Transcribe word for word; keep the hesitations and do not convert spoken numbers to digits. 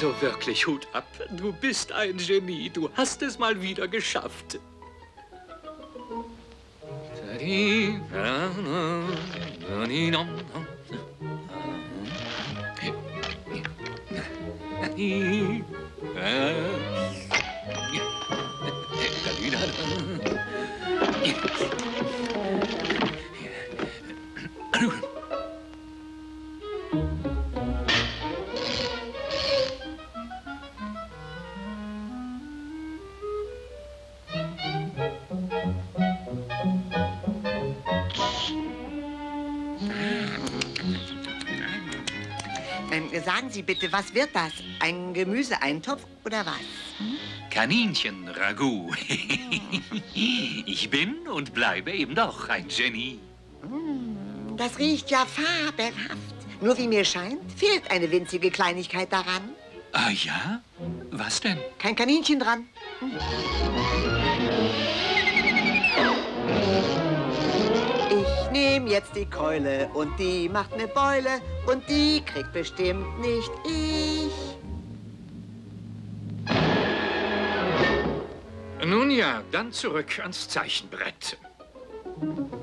Also wirklich Hut ab. Du bist ein Genie. Du hast es mal wieder geschafft. Ähm, sagen Sie bitte, was wird das? Ein Gemüseeintopf oder was? Hm? Kaninchen-Ragout. Ich bin und bleibe eben doch ein Genie. Hm, das riecht ja fabelhaft. Nur wie mir scheint, fehlt eine winzige Kleinigkeit daran. Ah ja? Was denn? Kein Kaninchen dran. Hm. Ich nehme jetzt die Keule und die macht eine Beule und die kriegt bestimmt nicht ich. Nun ja, dann zurück ans Zeichenbrett.